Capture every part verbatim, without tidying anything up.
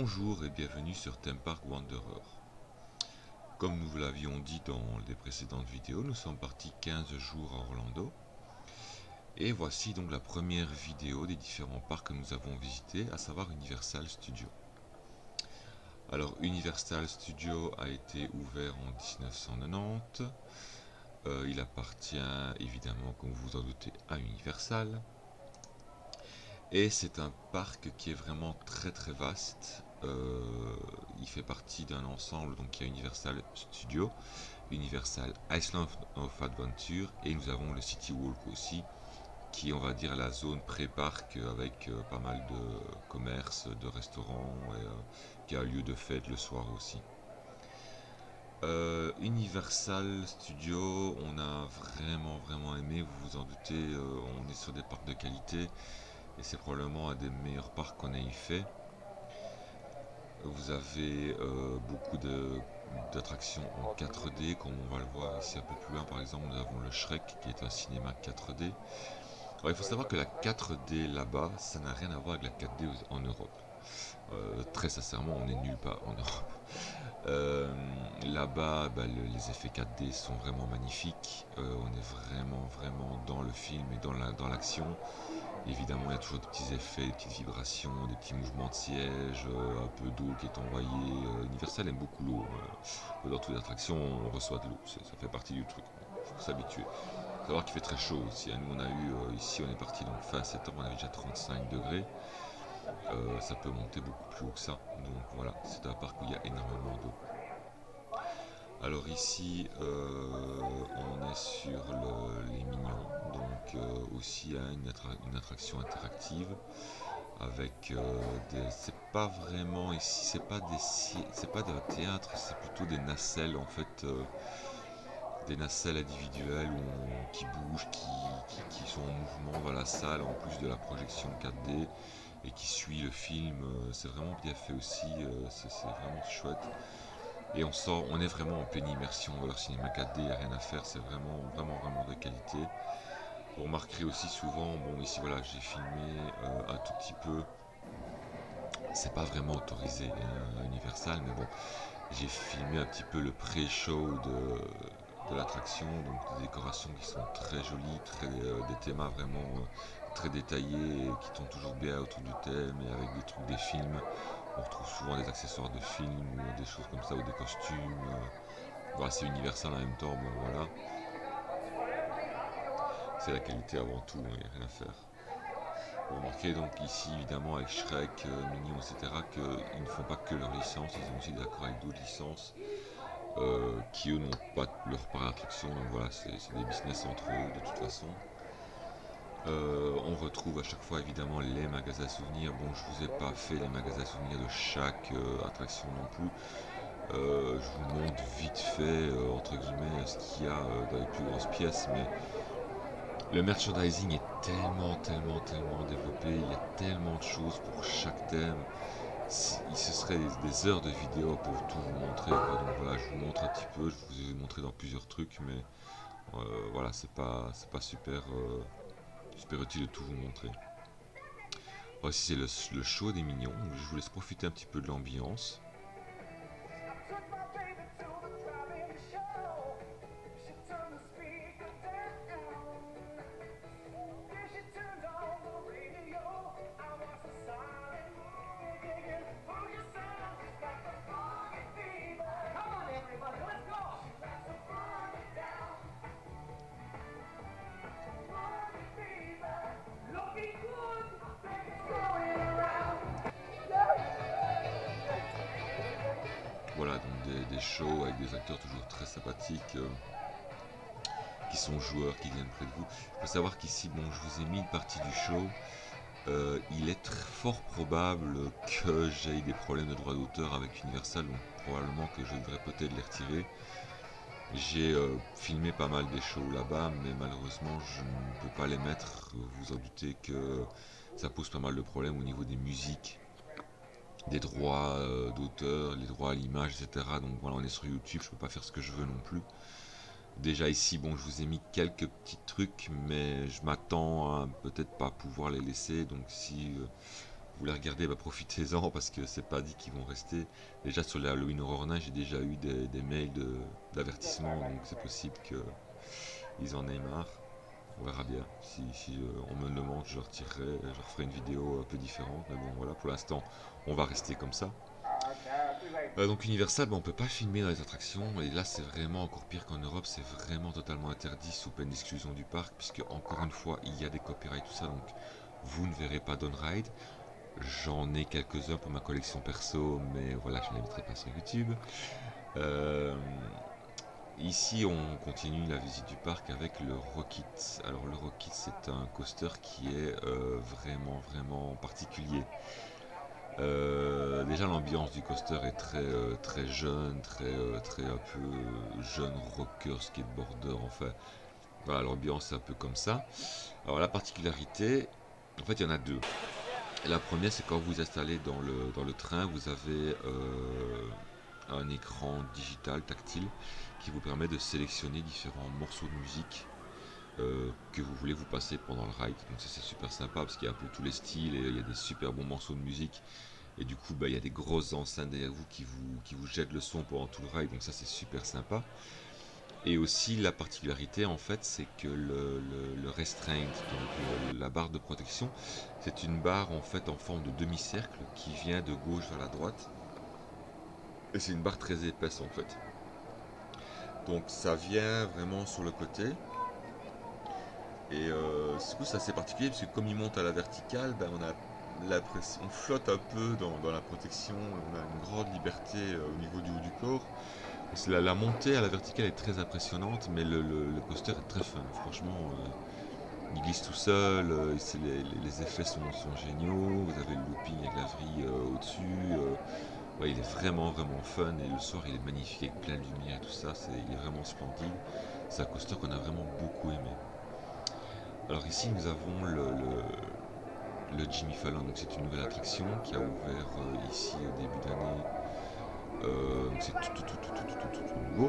Bonjour et bienvenue sur Theme Park Wanderer. Comme nous vous l'avions dit dans les précédentes vidéos, nous sommes partis quinze jours à Orlando. Et voici donc la première vidéo des différents parcs que nous avons visités, à savoir Universal Studios. Alors Universal Studios a été ouvert en mille neuf cent quatre-vingt-dix. Euh, il appartient évidemment, comme vous vous en doutez, à Universal. Et c'est un parc qui est vraiment très très vaste. Euh, il fait partie d'un ensemble, donc il y a Universal Studios, Universal Island of Adventure, et nous avons le City Walk aussi, qui est, on va dire, la zone pré-parc avec euh, pas mal de commerces, de restaurants, et euh, qui a lieu de fête le soir aussi. Euh, Universal Studios, on a vraiment vraiment aimé, vous vous en doutez, euh, on est sur des parcs de qualité. Et c'est probablement un des meilleurs parcs qu'on ait fait. Vous avez euh, beaucoup d'attractions en quatre D, comme on va le voir ici un peu plus loin. Par exemple, nous avons le Shrek, qui est un cinéma quatre D. Alors, il faut savoir que la quatre D là-bas, ça n'a rien à voir avec la quatre D en Europe. Euh, très sincèrement, on n'est nulle part en Europe. Euh, Là-bas, bah, le, les effets quatre D sont vraiment magnifiques. Euh, on est vraiment, vraiment dans le film et dans la, dans l'action. Évidemment, il y a toujours des petits effets, des petites vibrations, des petits mouvements de siège, euh, un peu d'eau qui est envoyée. Euh, Universal aime beaucoup l'eau. Euh, dans toutes les attractions, on reçoit de l'eau. Ça fait partie du truc. Il faut s'habituer. Il faut savoir qu'il fait très chaud aussi. Nous, on a eu, euh, ici, on est parti donc fin septembre, on avait déjà trente-cinq degrés. Euh, ça peut monter beaucoup plus haut que ça. Donc voilà, c'est un parc où il y a énormément d'eau. Alors ici, euh, on est sur le, les Mignons, donc euh, aussi hein, une, attra une attraction interactive avec euh, des, c'est pas vraiment ici, c'est pas des, c'est pas d'un théâtre, c'est plutôt des nacelles en fait, euh, des nacelles individuelles où on, qui bougent, qui, qui, qui sont en mouvement dans la salle en plus de la projection quatre D et qui suit le film. Euh, c'est vraiment bien fait aussi, euh, c'est vraiment chouette. Et on sort, on est vraiment en pleine immersion dans leur cinéma quatre D, il n'y a rien à faire, c'est vraiment, vraiment, vraiment de qualité. Vous remarquerez aussi souvent, bon ici voilà, j'ai filmé euh, un tout petit peu, c'est pas vraiment autorisé euh, Universal, mais bon, j'ai filmé un petit peu le pré-show de, de l'attraction, donc des décorations qui sont très jolies, très, euh, des thémas vraiment euh, très détaillés, et qui tournent toujours bien autour du thème, et avec des trucs des films. On retrouve souvent des accessoires de films ou des choses comme ça, ou des costumes. Euh, voilà, c'est Universal en même temps, bon voilà. C'est la qualité avant tout, il n'y a rien à faire. Vous remarquez donc ici, évidemment, avec Shrek, euh, Mignon, et cetera, qu'ils ne font pas que leur licence, ils ont aussi des accords avec d'autres licences euh, qui, eux, n'ont pas leur part d'attraction. Donc voilà, c'est des business entre eux, de toute façon. Euh, on retrouve à chaque fois évidemment les magasins souvenirs. Bon, je vous ai pas fait les magasins souvenirs de chaque euh, attraction non plus. Euh, je vous montre vite fait, euh, entre guillemets, ce qu'il y a euh, dans les plus grosses pièces, mais le merchandising est tellement, tellement, tellement développé. Il y a tellement de choses pour chaque thème. Ce serait des, des heures de vidéo pour tout vous montrer, quoi. Donc voilà, je vous montre un petit peu. Je vous ai montré dans plusieurs trucs, mais euh, voilà, c'est pas, c'est pas super. Euh, Super utile de tout vous montrer. Voici c'est le, le show des Mignons. Je vous laisse profiter un petit peu de l'ambiance. Voilà, donc des, des shows avec des acteurs toujours très sympathiques, euh, qui sont joueurs, qui viennent près de vous. Il faut savoir qu'ici, bon, je vous ai mis une partie du show. Euh, il est très fort probable que j'ai des problèmes de droit d'auteur avec Universal, donc probablement que je devrais peut-être les retirer. J'ai euh, filmé pas mal des shows là-bas, mais malheureusement je ne peux pas les mettre. Vous vous en doutez que ça pose pas mal de problèmes au niveau des musiques, des droits euh, d'auteur, les droits à l'image, et cetera. Donc voilà, on est sur YouTube, je peux pas faire ce que je veux non plus. Déjà ici, bon, je vous ai mis quelques petits trucs, mais je m'attends à peut-être pas pouvoir les laisser. Donc si euh, vous les regardez, bah, profitez-en parce que c'est pas dit qu'ils vont rester. Déjà sur les Halloween Horror Nights, j'ai déjà eu des, des mails d'avertissement, donc c'est possible qu'ils en aient marre. On verra bien. Si, si euh, on me le demande, je retirerai, je referai une vidéo un peu différente. Mais bon, voilà, pour l'instant, on va rester comme ça. Euh, donc Universal, bah, on peut pas filmer dans les attractions. Et là, c'est vraiment encore pire qu'en Europe. C'est vraiment totalement interdit sous peine d'exclusion du parc. Puisque, encore une fois, il y a des copyrights, tout ça. Donc, vous ne verrez pas d'on-ride. J'en ai quelques-uns pour ma collection perso. Mais voilà, je ne les mettrai pas sur YouTube. Euh, Ici, on continue la visite du parc avec le Rockit. Alors, le Rockit, c'est un coaster qui est euh, vraiment, vraiment particulier. Euh, déjà, l'ambiance du coaster est très, euh, très jeune, très, euh, très un peu euh, jeune rocker, skateboarder, enfin. Voilà, l'ambiance est un peu comme ça. Alors, la particularité, en fait, il y en a deux. La première, c'est quand vous vous installez dans le, dans le train, vous avez euh, un écran digital tactile qui vous permet de sélectionner différents morceaux de musique euh, que vous voulez vous passer pendant le ride. Donc ça c'est super sympa parce qu'il y a un peu tous les styles et il y a des super bons morceaux de musique. Et du coup bah, il y a des grosses enceintes derrière vous qui vous, qui vous jettent le son pendant tout le ride, donc ça c'est super sympa. Et aussi la particularité en fait c'est que le, le, le restraint, donc le, la barre de protection, c'est une barre en fait en forme de demi-cercle qui vient de gauche vers la droite. Et c'est une barre très épaisse en fait. Donc ça vient vraiment sur le côté. Et euh, du coup c'est assez particulier parce que comme il monte à la verticale, ben, on a l'impression, on flotte un peu dans, dans la protection, on a une grande liberté euh, au niveau du haut du corps. La, la montée à la verticale est très impressionnante, mais le, le, le coaster est très fun. Franchement, euh, il glisse tout seul, euh, les, les, les effets sont, sont géniaux, vous avez le looping avec la vrille euh, au-dessus. Euh, ouais, il est vraiment vraiment fun et le soir il est magnifique avec plein de lumière et tout ça, c'est, il est vraiment splendide. C'est un coaster qu'on a vraiment beaucoup aimé. Alors ici nous avons le, le, le Jimmy Fallon, donc c'est une nouvelle attraction qui a ouvert euh, ici au début d'année. Euh, c'est tout, tout, tout, tout, tout, tout, tout, tout nouveau.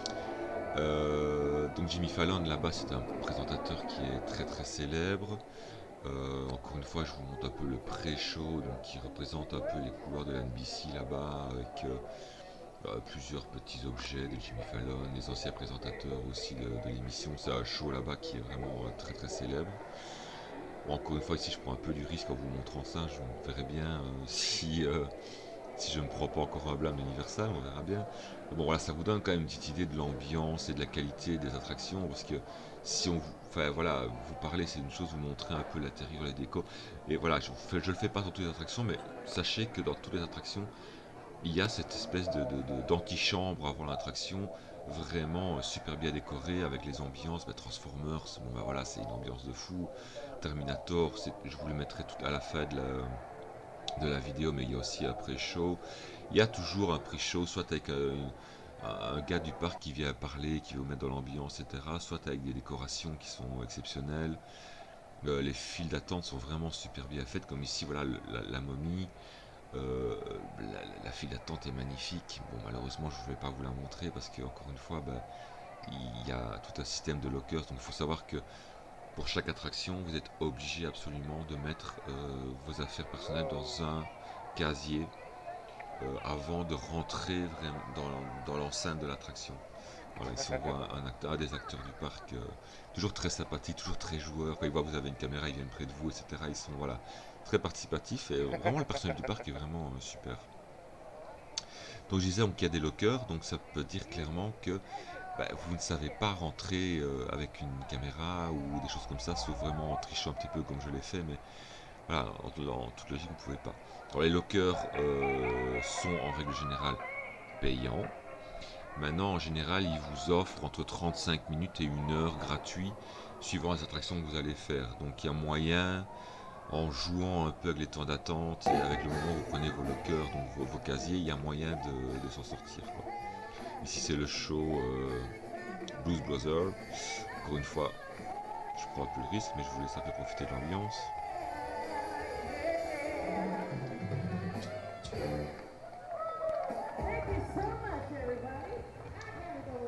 Euh, donc Jimmy Fallon là-bas c'est un présentateur qui est très très célèbre. Euh, encore une fois je vous montre un peu le pré-show donc qui représente un peu les couleurs de l'N B C là-bas avec euh, bah, plusieurs petits objets de Jimmy Fallon, les anciens présentateurs aussi de, de l'émission. C'est un show là-bas qui est vraiment euh, très très célèbre. Bon, encore une fois ici je prends un peu du risque en vous montrant ça, je verrai bien euh, si, euh, si je ne me prends pas encore un blâme d'Universal, on verra bien. Mais bon voilà, ça vous donne quand même une petite idée de l'ambiance et de la qualité des attractions, parce que si on vous, enfin voilà, vous parlez c'est une chose, vous montrer un peu l'intérieur, les décors, et voilà, je, fais, je le fais pas dans toutes les attractions, mais sachez que dans toutes les attractions, il y a cette espèce de, de, de- d'antichambre avant l'attraction, vraiment super bien décorée avec les ambiances, bah, Transformers, bon bah voilà, c'est une ambiance de fou. Terminator, je vous le mettrai tout à la fin de la, de la vidéo, mais il y a aussi un pré-show. Il y a toujours un pré-show, soit avec un, un gars du parc qui vient parler, qui veut vous mettre dans l'ambiance, et cetera. Soit avec des décorations qui sont exceptionnelles. Euh, les files d'attente sont vraiment super bien faites, comme ici, voilà, le, la, la momie. Euh, la, la file d'attente est magnifique. Bon, malheureusement, je ne vais pas vous la montrer parce que, encore une fois, bah, il y a tout un système de lockers. Donc, il faut savoir que pour chaque attraction, vous êtes obligé absolument de mettre euh, vos affaires personnelles dans un casier euh, avant de rentrer vraiment dans, dans l'enceinte de l'attraction. Voilà, ici on voit un, acteur, un des acteurs du parc, euh, toujours très sympathique, toujours très joueur. Quand ils voient que vous avez une caméra, ils viennent près de vous, et cetera. Ils sont voilà, très participatifs et euh, vraiment le personnel du parc est vraiment euh, super. Donc je disais qu'il y a des lockers, donc ça peut dire clairement que bah, vous ne savez pas rentrer euh, avec une caméra ou des choses comme ça, sauf vraiment en trichant un petit peu comme je l'ai fait, mais voilà, en, en toute logique, vous ne pouvez pas. Alors, les lockers euh, sont en règle générale payants. Maintenant, en général, ils vous offrent entre trente-cinq minutes et une heure gratuit, suivant les attractions que vous allez faire. Donc, il y a moyen, en jouant un peu avec les temps d'attente et avec le moment où vous prenez vos lockers, donc vos, vos casiers, il y a moyen de, de s'en sortir, quoi. Ici, c'est le show euh, Blues Brothers. Encore une fois, je prends un peu le risque, mais je vous laisse un peu profiter de l'ambiance.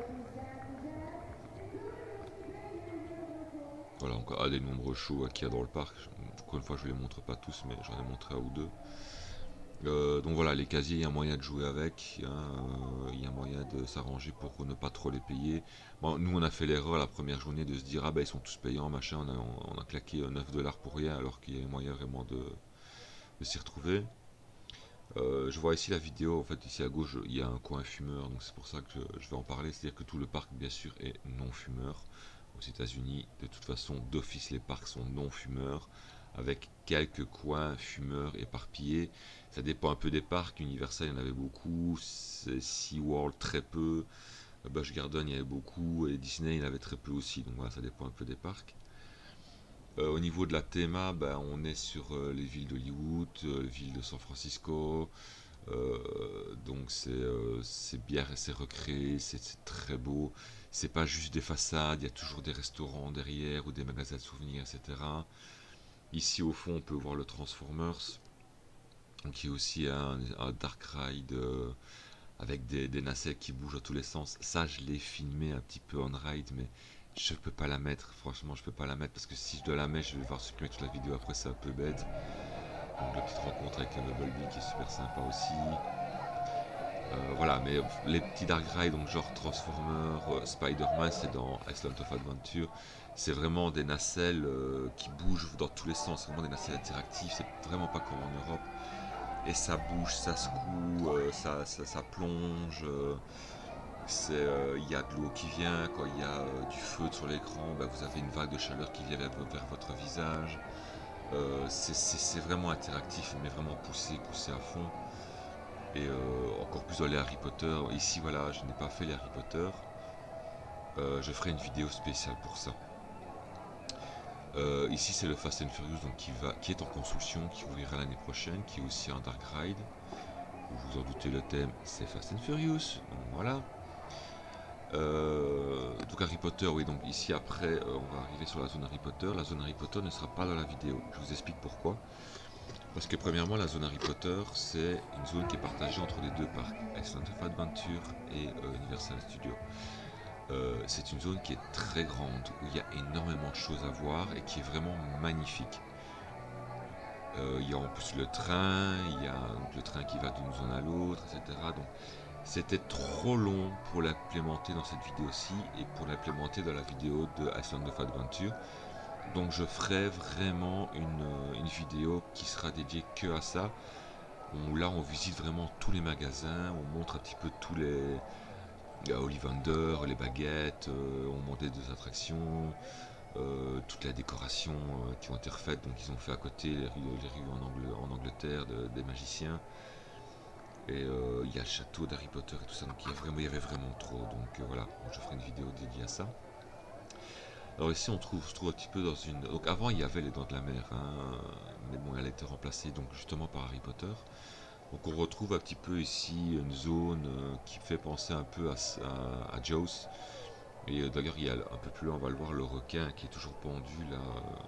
Voilà, encore un des nombreux shows qu'il y a dans le parc. encore une fois, je ne les montre pas tous, mais j'en ai montré un ou deux. Euh, donc voilà, les casiers, il y a moyen de jouer avec, hein, euh, il y a moyen de s'arranger pour ne pas trop les payer. Bon, nous, on a fait l'erreur la première journée de se dire, ah ben ils sont tous payants, machin, on a, on a claqué neuf dollars pour rien, alors qu'il y a moyen vraiment de, de s'y retrouver. Euh, je vois ici la vidéo, en fait, ici à gauche, il y a un coin fumeur, donc c'est pour ça que je, je vais en parler. C'est-à-dire que tout le parc, bien sûr, est non fumeur. Aux États-Unis, de toute façon, d'office, les parcs sont non fumeurs, avec quelques coins fumeurs éparpillés. Ça dépend un peu des parcs. Universal, il y en avait beaucoup. SeaWorld, très peu. Busch Garden, il y avait beaucoup. Et Disney, il y en avait très peu aussi. Donc voilà, ça dépend un peu des parcs. Euh, au niveau de la théma, ben, on est sur euh, les villes d'Hollywood, euh, les villes de San Francisco. Euh, donc c'est euh, bien, c'est recréé, c'est très beau. C'est pas juste des façades, il y a toujours des restaurants derrière ou des magasins de souvenirs, et cetera. Ici au fond, on peut voir le Transformers, qui est aussi un, un dark ride euh, avec des, des nacelles qui bougent dans tous les sens. Ça, je l'ai filmé un petit peu en ride, mais je peux pas la mettre. Franchement, je peux pas la mettre parce que si je dois la mettre, je vais devoir supprimer toute la vidéo. Après, c'est un peu bête. Donc la petite rencontre avec le Bumblebee qui est super sympa aussi. Euh, voilà, mais les petits dark rides, donc genre Transformer, euh, Spider-Man, c'est dans Island of Adventure. C'est vraiment des nacelles euh, qui bougent dans tous les sens, vraiment des nacelles interactives, c'est vraiment pas comme en Europe. Et ça bouge, ça secoue, euh, ça, ça, ça plonge. Euh, il euh, y a de l'eau qui vient, quand il y a euh, du feu sur l'écran, bah, vous avez une vague de chaleur qui vient vers, vers votre visage. Euh, c'est vraiment interactif, mais vraiment poussé, poussé à fond. Et euh, encore plus dans les Harry Potter. Ici, voilà, je n'ai pas fait les Harry Potter. Euh, je ferai une vidéo spéciale pour ça. Euh, ici, c'est le Fast and Furious donc, qui, va, qui est en construction, qui ouvrira l'année prochaine, qui est aussi un Dark Ride. Vous vous en doutez, le thème, c'est Fast and Furious. Donc voilà. Euh, donc Harry Potter, oui, donc ici après, euh, on va arriver sur la zone Harry Potter. La zone Harry Potter ne sera pas dans la vidéo. Je vous explique pourquoi. Parce que premièrement, la zone Harry Potter, c'est une zone qui est partagée entre les deux parcs, Island of Adventure et euh, Universal Studios. Euh, c'est une zone qui est très grande, où il y a énormément de choses à voir et qui est vraiment magnifique. Euh, il y a en plus le train, il y a le train qui va d'une zone à l'autre, et cetera. Donc c'était trop long pour l'implémenter dans cette vidéo-ci et pour l'implémenter dans la vidéo de Island of Adventure. Donc je ferai vraiment une, une vidéo qui sera dédiée que à ça. Où là on visite vraiment tous les magasins, on montre un petit peu tous les Ollivander, les baguettes, euh, on montait des attractions, euh, toute la décoration euh, qui ont été refaites. Donc ils ont fait à côté les rues, les rues en, Angl en Angleterre de, des magiciens. Et euh, il y a le château d'Harry Potter et tout ça. Donc il y, a vraiment, il y avait vraiment trop. Donc euh, voilà, je ferai une vidéo dédiée à ça. Alors ici on trouve, se trouve un petit peu dans une... Donc avant il y avait les Dents de la Mer, hein, mais bon elle a été remplacée donc justement par Harry Potter. Donc on retrouve un petit peu ici une zone euh, qui fait penser un peu à, à, à Jaws. Et euh, d'ailleurs il y a un peu plus loin on va le voir le requin qui est toujours pendu là. Euh,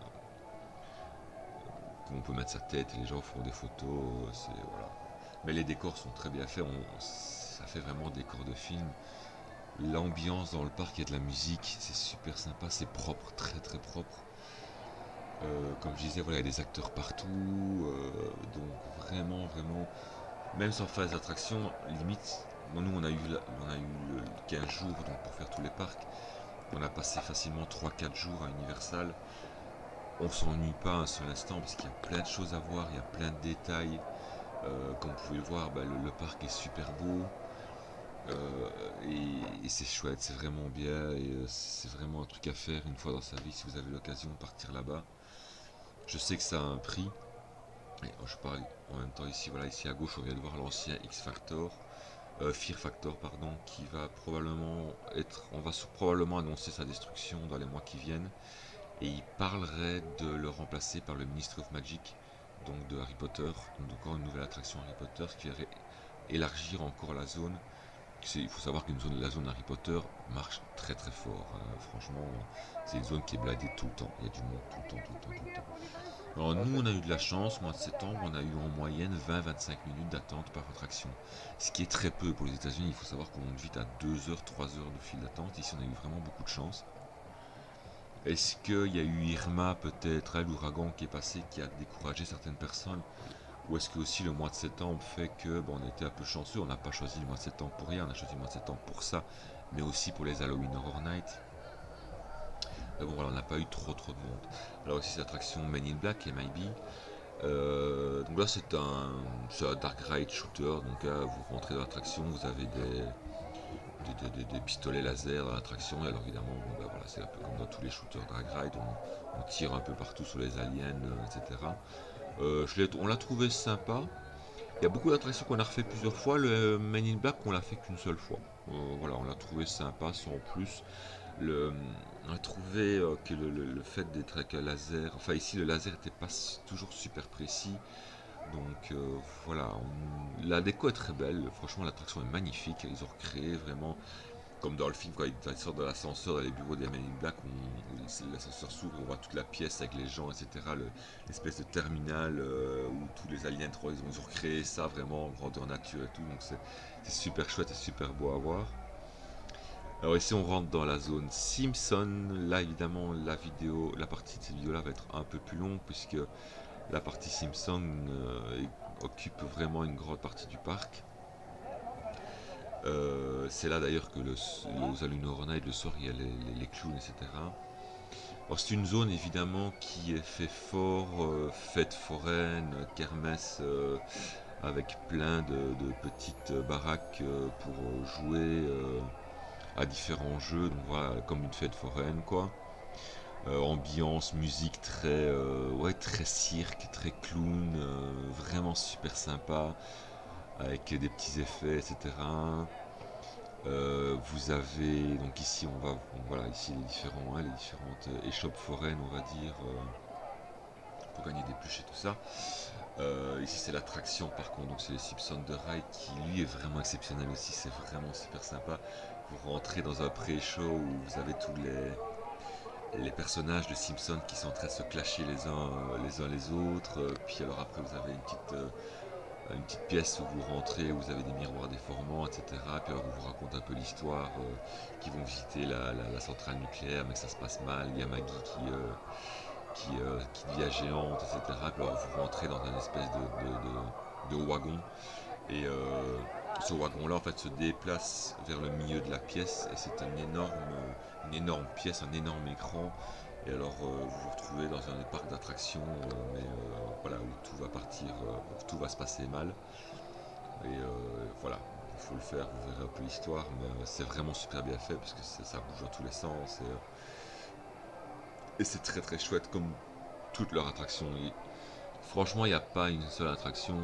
on peut mettre sa tête et les gens font des photos. C'est voilà. Mais les décors sont très bien faits, on, ça fait vraiment décor de film. L'ambiance dans le parc, il y a de la musique, c'est super sympa, c'est propre, très très propre. Euh, comme je disais, voilà, il y a des acteurs partout, euh, donc vraiment, vraiment, même sans faire des attractions, limite, bon, nous on a eu, on a eu quinze jours donc, pour faire tous les parcs, on a passé facilement trois quatre jours à Universal, on s'ennuie pas un seul instant parce qu'il y a plein de choses à voir, il y a plein de détails, euh, comme vous pouvez le voir, bah, le, le parc est super beau. Euh, et, et c'est chouette, c'est vraiment bien, et euh, c'est vraiment un truc à faire une fois dans sa vie si vous avez l'occasion de partir là-bas. Je sais que ça a un prix, et je parle en même temps ici, voilà, ici à gauche on vient de voir l'ancien X Factor, euh, Fear Factor pardon, qui va probablement être, on va probablement annoncer sa destruction dans les mois qui viennent, et il parlerait de le remplacer par le Ministry of Magic, donc de Harry Potter, donc encore une nouvelle attraction Harry Potter, ce qui irait élargir encore la zone. Il faut savoir qu'une zone, la zone Harry Potter marche très très fort. Euh, franchement, c'est une zone qui est blindée tout le temps. Il y a du monde tout le temps, tout le temps, tout le temps. Alors nous, on a eu de la chance. Mois de septembre, on a eu en moyenne vingt à vingt-cinq minutes d'attente par attraction. Ce qui est très peu pour les États-Unis. Il faut savoir qu'on monte vite à deux heures, trois heures de file d'attente. Ici, on a eu vraiment beaucoup de chance. Est-ce qu'il y a eu Irma peut-être, hein, l'ouragan qui est passé, qui a découragé certaines personnes? Ou est-ce que aussi le mois de septembre fait que bon, on était un peu chanceux, on n'a pas choisi le mois de septembre pour rien, on a choisi le mois de septembre pour ça, mais aussi pour les Halloween Horror Night. Mais bon voilà, on n'a pas eu trop trop de monde. Alors aussi cette attraction Men in Black, M I B. Euh, donc là c'est un, un Dark Ride Shooter, donc là vous rentrez dans l'attraction, vous avez des, des, des, des, pistolets laser dans l'attraction, et alors évidemment bon, bah, voilà, c'est un peu comme dans tous les shooters Dark Ride, on, on tire un peu partout sur les aliens, euh, et cetera. Euh, on l'a trouvé sympa. Il y a beaucoup d'attractions qu'on a refait plusieurs fois. Le Men in Black, on l'a fait qu'une seule fois. Euh, voilà, on l'a trouvé sympa sans plus. Le, on a trouvé euh, que le, le, le fait d'être avec un laser, enfin ici le laser n'était pas toujours super précis. Donc euh, voilà, on, la déco est très belle. Franchement, l'attraction est magnifique. Ils ont recréé vraiment comme dans le film, quand ils sortent de l'ascenseur dans les bureaux des Men in Black, l'ascenseur s'ouvre, on voit toute la pièce avec les gens, et cetera. L'espèce de terminal euh, où tous les aliens trois, ils ont, ils ont recréé ça vraiment en grandeur nature et tout. Donc c'est super chouette et super beau à voir. Alors ici on rentre dans la zone Simpson. Là évidemment la vidéo, la partie de cette vidéo là va être un peu plus longue puisque la partie Simpson euh, occupe vraiment une grande partie du parc. Euh, c'est là d'ailleurs que le, aux Halloween Horror Night, le soir, il y a les, les, les clowns, et cetera. Alors c'est une zone évidemment qui est fait fort, euh, fête foraine, kermesse, euh, avec plein de, de petites baraques euh, pour jouer euh, à différents jeux, donc voilà, comme une fête foraine quoi. Euh, ambiance, musique très, euh, ouais, très cirque, très clown, euh, vraiment super sympa, avec des petits effets, et cetera. Euh, vous avez donc ici on va bon, voilà ici les différents hein, les différentes euh, échoppes foraines on va dire euh, pour gagner des pluches et tout ça. Euh, ici c'est l'attraction par contre, donc c'est les Simpsons de Ride qui lui est vraiment exceptionnel aussi, c'est vraiment super sympa. Vous rentrez dans un pré-show où vous avez tous les les personnages de Simpsons qui sont en train de se clasher les uns euh, les uns les autres, euh, puis alors après vous avez une petite euh, une petite pièce où vous rentrez, où vous avez des miroirs déformants, et cetera. Puis alors on vous raconte un peu l'histoire, euh, qui vont visiter la, la, la centrale nucléaire, mais que ça se passe mal. Il y a Maggie qui, euh, qui, euh, qui devient géante, et cetera. Puis alors vous rentrez dans un espèce de, de, de, de wagon, et euh, ce wagon-là en fait se déplace vers le milieu de la pièce, et c'est une énorme, une énorme pièce, un énorme écran. Et alors euh, vous vous retrouvez dans un parc d'attractions, euh, mais euh, voilà, où tout va partir, euh, tout va se passer mal. Et euh, voilà, il faut le faire, vous verrez un peu l'histoire, mais euh, c'est vraiment super bien fait parce que ça bouge dans tous les sens. Et, euh, et c'est très très chouette comme toutes leurs attractions. Et, franchement, il n'y a pas une seule attraction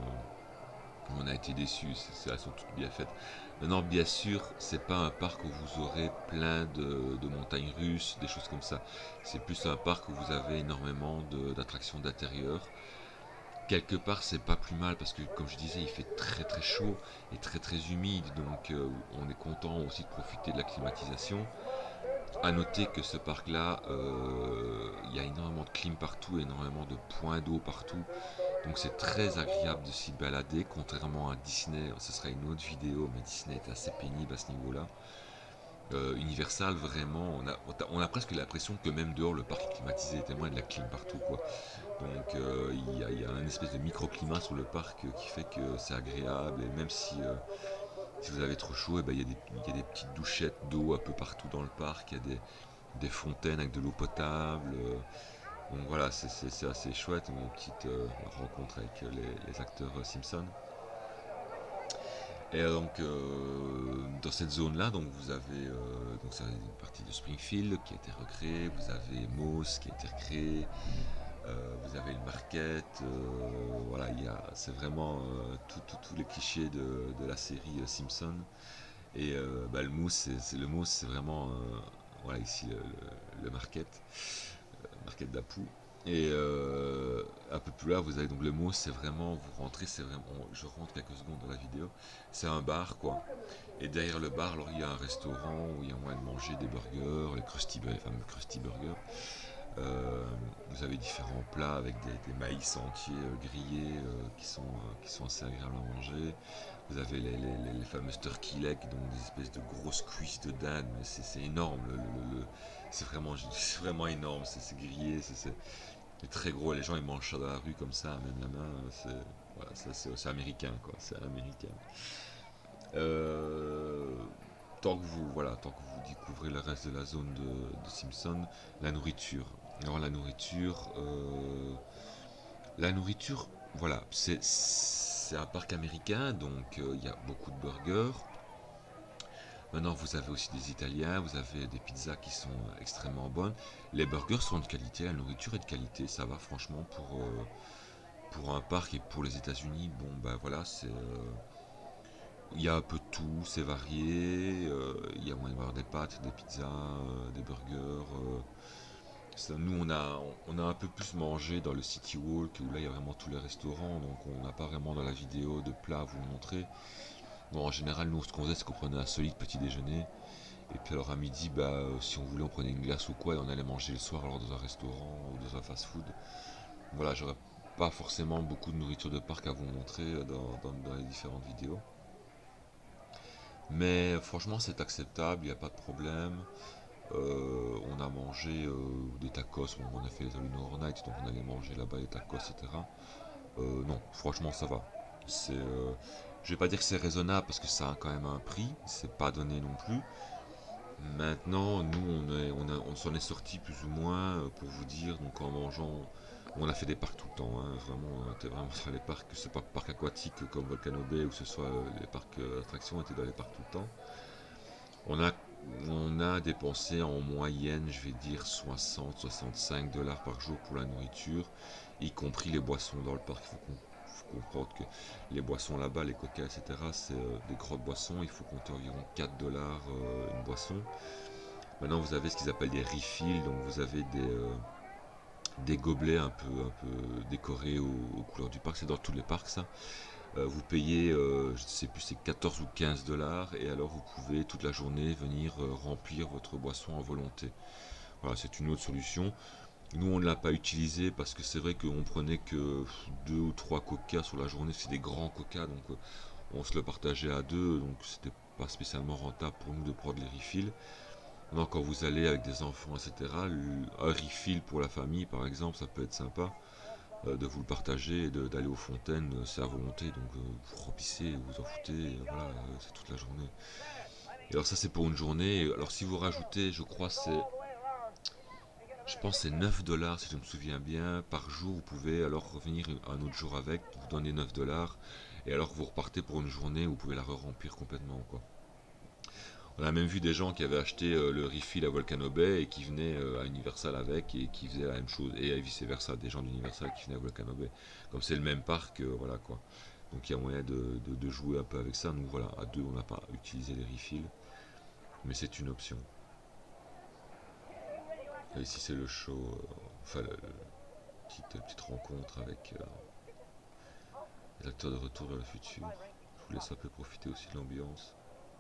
où on a été déçu, elles sont toutes bien faites. Maintenant, bien sûr, c'est pas un parc où vous aurez plein de, de montagnes russes, des choses comme ça. C'est plus un parc où vous avez énormément d'attractions d'intérieur. Quelque part, c'est pas plus mal parce que, comme je disais, il fait très très chaud et très très humide, donc euh, on est content aussi de profiter de la climatisation. A noter que ce parc-là, euh, il y a énormément de clim partout, énormément de points d'eau partout. Donc c'est très agréable de s'y balader, contrairement à Disney, ce sera une autre vidéo, mais Disney est assez pénible à ce niveau-là. Euh, Universal, vraiment, on a, on a presque l'impression que même dehors, le parc est climatisé, tellement il y a de la clim partout, quoi. Donc euh, il, y a, il y a un espèce de microclimat sur le parc qui fait que c'est agréable, et même si, euh, si vous avez trop chaud, et ben, il, y a des, il y a des petites douchettes d'eau un peu partout dans le parc, il y a des, des fontaines avec de l'eau potable. Euh, donc voilà, c'est assez chouette, une petite euh, rencontre avec les, les acteurs euh, Simpson. Et euh, donc euh, dans cette zone-là, donc vous avez euh, donc ça, une partie de Springfield qui a été recréée, vous avez Moss qui a été recréé, euh, vous avez une market, euh, voilà, c'est vraiment euh, tous les clichés de, de la série euh, Simpson. Et euh, bah, le mousse, c'est le mousse, c'est vraiment euh, voilà ici le, le, le market, euh, market d'Apu. Et euh, un peu plus là, vous avez donc le mot, c'est vraiment, vous rentrez, c'est vraiment, je rentre quelques secondes dans la vidéo, c'est un bar quoi. Et derrière le bar, alors il y a un restaurant où il y a moyen de manger des burgers, les Krusty, les fameux Krusty Burgers. Euh, vous avez différents plats avec des, des maïs entiers euh, grillés euh, qui, sont, euh, qui sont assez agréables à manger. Vous avez les, les, les, les fameuses turkey legs, donc des espèces de grosses cuisses de dinde, mais c'est énorme. Le, le, le, c'est vraiment, c'est vraiment énorme, c'est grillé, c'est très gros. Les gens ils mangent ça dans la rue comme ça, même la main. C'est voilà, c'est américain quoi, c'est américain. Euh, tant que vous voilà, tant que vous découvrez le reste de la zone de, de Simpson, la nourriture. Alors la nourriture, euh, la nourriture, voilà, c'est c'est un parc américain, donc euh, il y a beaucoup de burgers. Maintenant, vous avez aussi des Italiens, vous avez des pizzas qui sont extrêmement bonnes. Les burgers sont de qualité, la nourriture est de qualité, ça va franchement pour, euh, pour un parc et pour les États-Unis. Bon, ben voilà, c'est. euh, Il y a un peu de tout, c'est varié. euh, Il y a moyen d'avoir des pâtes, des pizzas, euh, des burgers. euh. Ça, nous, on a, on a un peu plus mangé dans le City Walk où là, il y a vraiment tous les restaurants. Donc, on n'a pas vraiment dans la vidéo de plats à vous montrer. Bon, en général, nous, ce qu'on faisait, c'est qu'on prenait un solide petit déjeuner. Et puis alors à midi, bah, euh, si on voulait, on prenait une glace ou quoi, et on allait manger le soir alors dans un restaurant ou dans un fast-food. Voilà, j'aurais pas forcément beaucoup de nourriture de parc à vous montrer euh, dans, dans- dans les différentes vidéos. Mais franchement, c'est acceptable, il n'y a pas de problème. Euh, on a mangé euh, des tacos, bon, on a fait les All Night, donc on allait manger là-bas les tacos, et cetera. Euh, non, franchement, ça va. C'est, euh, je vais pas dire que c'est raisonnable parce que ça a quand même un prix, c'est pas donné non plus. Maintenant, nous, on est, on a- on s'en est sorti plus ou moins, euh, pour vous dire, donc en mangeant, on a fait des parcs tout le temps, hein, vraiment, on était vraiment dans les parcs, que ce soit pas parc aquatique comme Volcano Bay ou que ce soit euh, les parcs euh, attractions, on était dans les parcs tout le temps. On a, on a dépensé en moyenne, je vais dire, soixante à soixante-cinq dollars par jour pour la nourriture, y compris les boissons dans le parc. Il faut, faut comprendre que les boissons là-bas, les coca, et cetera, c'est euh, des grosses boissons, il faut compter environ quatre dollars euh, une boisson. Maintenant, vous avez ce qu'ils appellent des refills, donc vous avez des, euh, des gobelets un peu, un peu décorés aux, aux couleurs du parc. C'est dans tous les parcs, ça. Euh, vous payez, euh, je ne sais plus, c'est quatorze ou quinze dollars, et alors vous pouvez toute la journée venir euh, remplir votre boisson en volonté. Voilà, c'est une autre solution. Nous, on ne l'a pas utilisé parce que c'est vrai qu'on prenait que deux ou trois coca sur la journée. C'est des grands coca, donc euh, on se le partageait à deux, donc c'était pas spécialement rentable pour nous de prendre les refills. Non, quand vous allez avec des enfants, et cetera, un refill pour la famille, par exemple, ça peut être sympa euh, de vous le partager et d'aller aux fontaines, euh, c'est à volonté. Donc euh, vous remplissez, vous en foutez, et voilà, euh, c'est toute la journée. Et alors ça, c'est pour une journée. Alors si vous rajoutez, je crois, c'est, je pense, c'est neuf dollars si je me souviens bien par jour. Vous pouvez alors revenir un autre jour avec, vous donnez neuf dollars, et alors vous repartez pour une journée, vous pouvez la re-remplir complètement, quoi. On a même vu des gens qui avaient acheté euh, le refill à Volcano Bay et qui venaient euh, à Universal avec et qui faisaient la même chose. Et vice versa, des gens d'Universal qui venaient à Volcano Bay. Comme c'est le même parc, euh, voilà quoi. Donc il y a moyen de, de- de jouer un peu avec ça. Nous voilà, à deux on n'a pas utilisé les refills, mais c'est une option. Et ici c'est le show, euh, enfin la petite, petite rencontre avec euh, les acteurs de Retour vers le futur. Je vous laisse un peu profiter aussi de l'ambiance.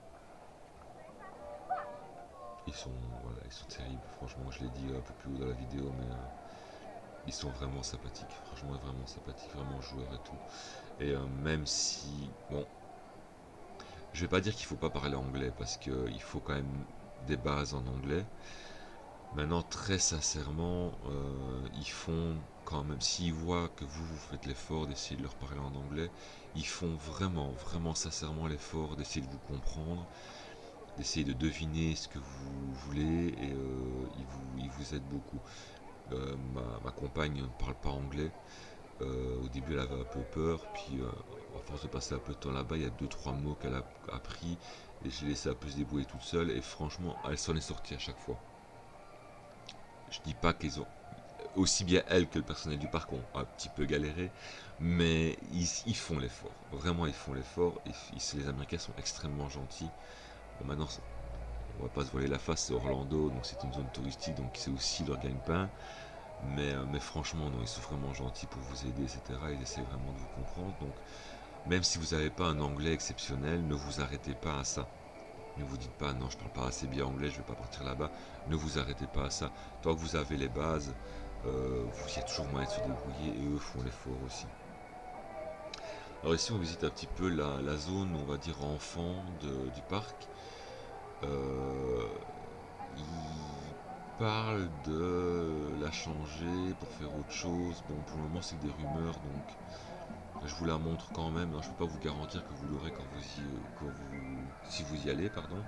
Ils sont, voilà, ils sont terribles, franchement, je l'ai dit un peu plus haut dans la vidéo, mais euh, ils sont vraiment sympathiques, franchement vraiment sympathiques, vraiment joueurs et tout. Et euh, même si, bon, je vais pas dire qu'il faut pas parler anglais parce qu'il faut quand même des bases en anglais. Maintenant, très sincèrement, euh, ils font quand même, s'ils voient que vous, vous faites l'effort d'essayer de leur parler en anglais, ils font vraiment, vraiment sincèrement l'effort d'essayer de vous comprendre, d'essayer de deviner ce que vous voulez et euh, ils, vous, ils vous aident beaucoup. Euh, ma, ma compagne ne parle pas anglais. Euh, au début, elle avait un peu peur, puis euh, à force de passer un peu de temps là-bas, il y a deux trois mots qu'elle a appris et je l'ai laissé un peu se débrouiller toute seule. Et franchement, elle s'en est sortie à chaque fois. Je dis pas qu'ils ont aussi bien elle que le personnel du parc ont un petit peu galéré, mais ils, ils font l'effort. Vraiment, ils font l'effort. Et les Américains sont extrêmement gentils. Bon, maintenant, on va pas se voiler la face, c'est Orlando, donc c'est une zone touristique, donc c'est aussi leur gagne-pain. Mais, euh, mais franchement, non, ils sont vraiment gentils pour vous aider, et cetera. Ils essaient vraiment de vous comprendre. Donc, même si vous n'avez pas un anglais exceptionnel, ne vous arrêtez pas à ça. Ne vous dites pas, non, je parle pas assez bien anglais, je vais pas partir là-bas. Ne vous arrêtez pas à ça. Tant que vous avez les bases, euh, il y a toujours moyen de se débrouiller et eux font l'effort aussi. Alors ici, on visite un petit peu la, la zone, on va dire, enfant de- du parc. Euh, il- parlent de la changer pour faire autre chose. Bon, pour le moment, c'est que des rumeurs, donc je vous la montre quand même. Je ne peux pas vous garantir que vous l'aurez quand vous y, quand vous, si vous y allez, pardon.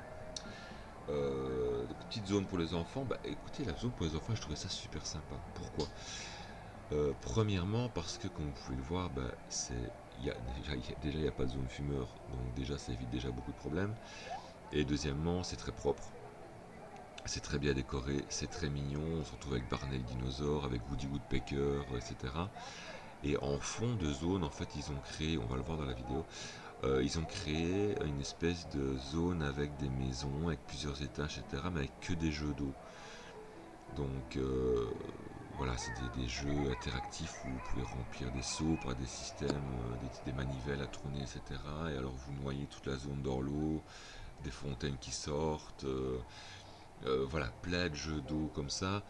Euh, petite zone pour les enfants. Bah, écoutez, la zone pour les enfants, je trouvais ça super sympa. Pourquoi? euh, Premièrement, parce que comme vous pouvez le voir, bah, c'est il y a déjà il n'y a, a pas de zone fumeur, donc déjà ça évite déjà beaucoup de problèmes. Et deuxièmement, c'est très propre. C'est très bien décoré, c'est très mignon, on se retrouve avec Barney le dinosaure, avec Woody Woodpecker, et cetera. Et en fond de zone, en fait, ils ont créé, on va le voir dans la vidéo, euh, ils ont créé une espèce de zone avec des maisons, avec plusieurs étages, et cetera, mais avec que des jeux d'eau. Donc euh, voilà, c'est des, des jeux interactifs où vous pouvez remplir des seaux par des systèmes, euh, des, des manivelles à tourner, et cetera. Et alors vous noyez toute la zone dans l'eau, des fontaines qui sortent. Euh, Euh, voilà, plein de jeux d'eau comme ça.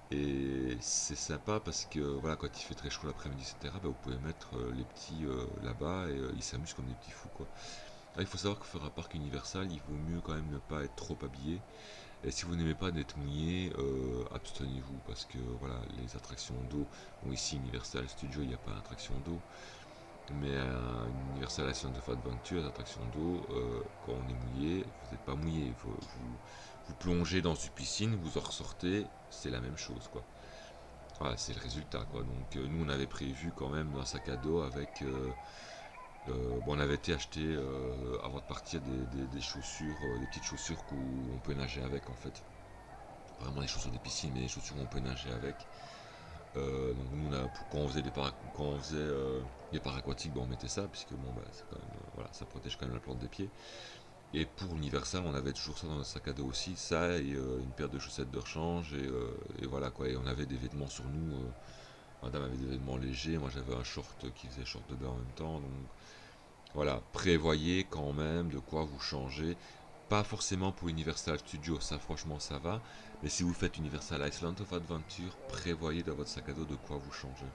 Et c'est sympa parce que voilà, quand il fait très chaud l'après-midi, et cetera, bah, vous pouvez mettre euh, les petits euh, là-bas et euh, ils s'amusent comme des petits fous, quoi. Alors, il faut savoir que faire un parc Universal, il vaut mieux quand même ne pas être trop habillé. Et si vous n'aimez pas d'être mouillé, euh, abstenez-vous parce que voilà, les attractions d'eau, bon, ici Universal Studio, il n'y a pas d'attraction d'eau. Mais à Universal Island of Adventure, les attractions d'eau, euh, quand on est mouillé, vous n'êtes pas mouillé. Vous, vous, vous plongez dans une piscine, vous en ressortez, c'est la même chose, quoi. Voilà, c'est le résultat, quoi. Donc euh, nous, on avait prévu quand même un sac à dos avec... Euh, euh, bon, on avait été acheter, euh, avant de partir, des, des, des chaussures, euh, des petites chaussures qu'on peut nager avec, en fait. Vraiment des chaussures de piscine, mais des chaussures qu'on peut nager avec. Euh, donc nous, on a, quand on faisait des para, quand on faisait euh, des paraquatiques, bon, on mettait ça, puisque bon, bah, c'est quand même, euh, voilà, ça protège quand même la plante des pieds. Et pour l'Universal, on avait toujours ça dans notre sac à dos aussi, ça et euh, une paire de chaussettes de rechange, et, euh, et voilà quoi. Et on avait des vêtements sur nous. Euh, madame avait des vêtements légers, moi j'avais un short qui faisait short de bain en même temps. Donc voilà, prévoyez quand même de quoi vous changer. Pas forcément pour Universal Studios, ça franchement ça va. Mais si vous faites Universal Island of Adventure, prévoyez dans votre sac à dos de quoi vous changer.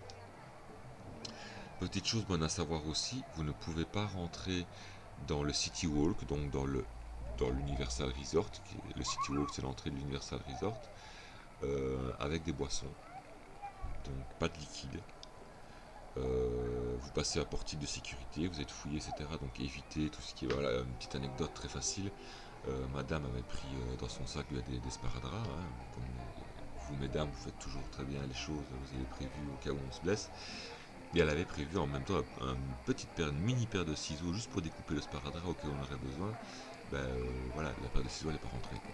Petite chose bonne à savoir aussi, vous ne pouvez pas rentrer dans le City Walk, donc dans le dans l'Universal Resort. Qui est, le City Walk, c'est l'entrée de l'Universal Resort, euh, avec des boissons. Donc pas de liquide. Euh, vous passez à portique de sécurité, vous êtes fouillé, et cetera. Donc évitez tout ce qui est... Voilà, une petite anecdote très facile. Euh, madame avait pris euh, dans son sac des, des sparadraps. Hein, comme vous, mesdames, vous faites toujours très bien les choses, vous avez prévu au cas où on se blesse. Et elle avait prévu en même temps une petite paire, une mini paire de ciseaux juste pour découper le sparadrap auquel on aurait besoin. Ben euh, voilà, la paire de ciseaux elle n'est pas rentrée, quoi.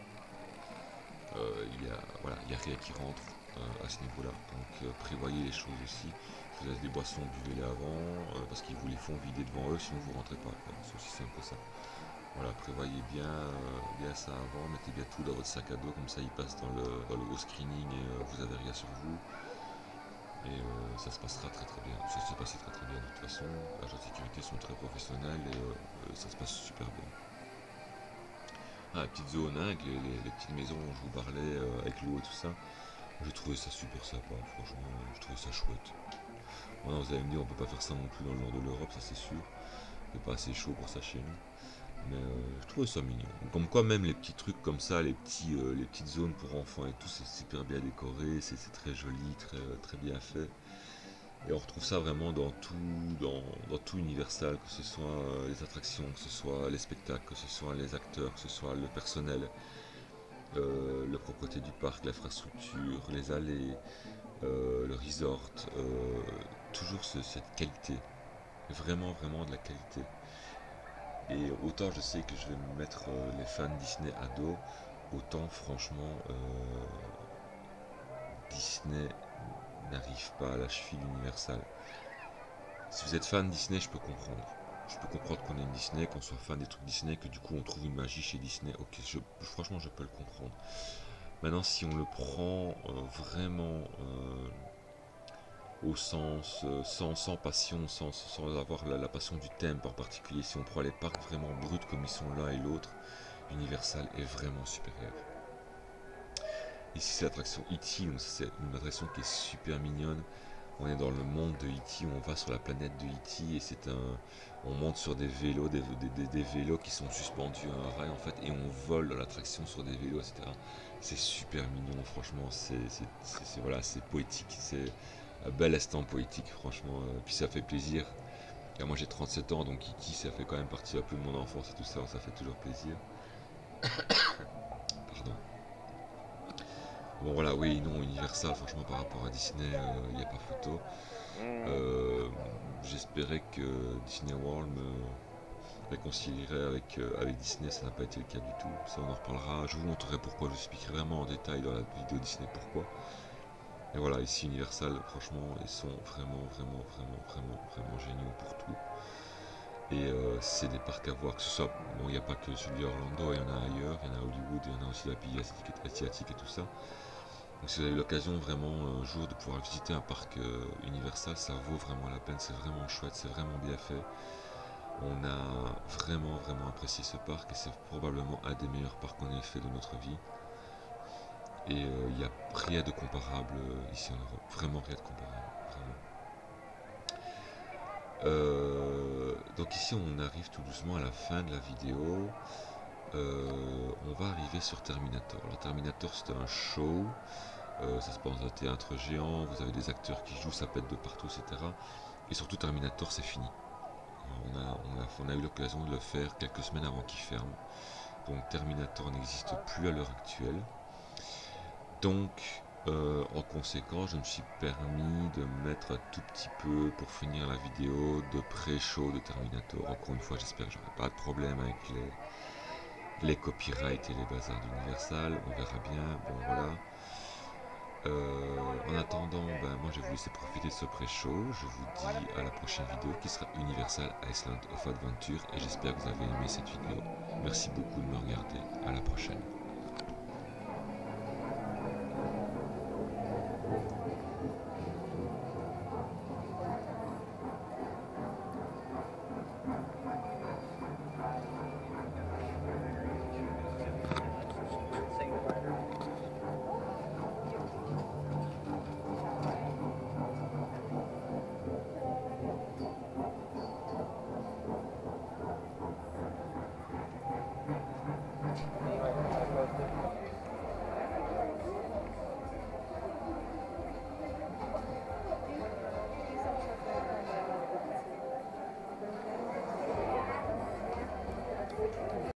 Euh, il y a voilà, il y a rien qui rentre euh, à ce niveau-là. Donc euh, prévoyez les choses aussi. Si vous avez des boissons, buvez-les avant euh, parce qu'ils vous les font vider devant eux, sinon vous rentrez pas. C'est aussi simple que ça. Voilà, prévoyez bien, euh, bien ça avant, mettez bien tout dans votre sac à dos, comme ça il passe dans le, dans le haut screening et euh, vous avez rien sur vous. Et euh, ça se passera très très bien. Ça s'est passé très très bien de toute façon. Les agents de sécurité sont très professionnels et euh, ça se passe super bien. Ah, la petite zone, hein, avec les, les, les petites maisons dont je vous parlais, euh, avec l'eau et tout ça. J'ai trouvé ça super sympa, franchement, je trouvais ça chouette. Bon, vous allez me dire, on peut pas faire ça non plus dans le nord de l'Europe, ça c'est sûr. Il n'est pas assez chaud pour ça chez nous. Mais euh, je trouvais ça mignon. Comme quoi même les petits trucs comme ça, les, petits, euh, les petites zones pour enfants et tout, c'est super bien décoré, c'est très joli, très, très bien fait. Et on retrouve ça vraiment dans tout, dans, dans tout Universal, que ce soit euh, les attractions, que ce soit les spectacles, que ce soit les acteurs, que ce soit le personnel, euh, la propreté du parc, l'infrastructure, les allées, euh, le resort, euh, toujours ce, cette qualité, vraiment vraiment de la qualité. Et autant je sais que je vais me mettre euh, les fans Disney à dos, autant franchement euh, Disney n'arrive pas à la cheville d'Universal. Si vous êtes fan Disney, je peux comprendre. Je peux comprendre qu'on ait une Disney, qu'on soit fan des trucs Disney, que du coup on trouve une magie chez Disney. Ok, je, franchement je peux le comprendre. Maintenant, si on le prend euh, vraiment euh, au sens, euh, sans, sans passion, sans, sans avoir la, la passion du thème en particulier, si on prend les parcs vraiment bruts comme ils sont l'un et l'autre, Universal est vraiment supérieur. Ici c'est l'attraction E T, donc c'est une attraction qui est super mignonne. On est dans le monde de E T, on va sur la planète de E T et c'est un, on monte sur des vélos, des, des, des, des vélos qui sont suspendus à un rail en fait, et on vole dans l'attraction sur des vélos, et cetera. c'est super mignon, franchement, c'est voilà, c'est poétique, c'est un bel instant poétique, franchement, euh, puis ça fait plaisir. Et moi j'ai trente-sept ans, donc Kiki, ça fait quand même partie un peu de mon enfance et tout ça, ça fait toujours plaisir. Pardon. Bon voilà, oui, non, Universal, franchement, par rapport à Disney, il euh, n'y a pas photo. Euh, J'espérais que Disney World me réconcilierait avec, euh, avec Disney, ça n'a pas été le cas du tout. Ça, on en reparlera. Je vous montrerai pourquoi, je vous expliquerai vraiment en détail dans la vidéo Disney pourquoi. Et voilà, ici Universal, franchement, ils sont vraiment, vraiment, vraiment, vraiment, vraiment géniaux pour tout. Et euh, c'est des parcs à voir, que ce soit, bon, il n'y a pas que celui d'Orlando, il y en a ailleurs, il y en a à Hollywood, il y en a aussi la pays asiatique et tout ça. Donc si vous avez l'occasion vraiment un jour de pouvoir visiter un parc euh, Universal, ça vaut vraiment la peine, c'est vraiment chouette, c'est vraiment bien fait. On a vraiment vraiment apprécié ce parc et c'est probablement un des meilleurs parcs qu'on ait fait de notre vie. Et il euh, n'y a rien de comparable euh, ici en Europe, vraiment rien de comparable, vraiment. Euh, donc ici on arrive tout doucement à la fin de la vidéo. Euh, on va arriver sur Terminator. Alors Terminator c'est un show, euh, ça se passe dans un théâtre géant, vous avez des acteurs qui jouent, ça pète de partout, et cetera. Et surtout Terminator c'est fini. On a, on, a, on a eu l'occasion de le faire quelques semaines avant qu'il ferme. Donc Terminator n'existe plus à l'heure actuelle. Donc euh, en conséquence je me suis permis de mettre un tout petit peu pour finir la vidéo de pré-show de Terminator. Encore une fois j'espère que j'aurai pas de problème avec les, les copyrights et les bazars d'Universal. On verra bien. Bon voilà. Euh, en attendant, ben, moi je vais vous laisser profiter de ce pré-show. Je vous dis à la prochaine vidéo qui sera Universal Island of Adventure et j'espère que vous avez aimé cette vidéo. Merci beaucoup de me regarder. À la prochaine.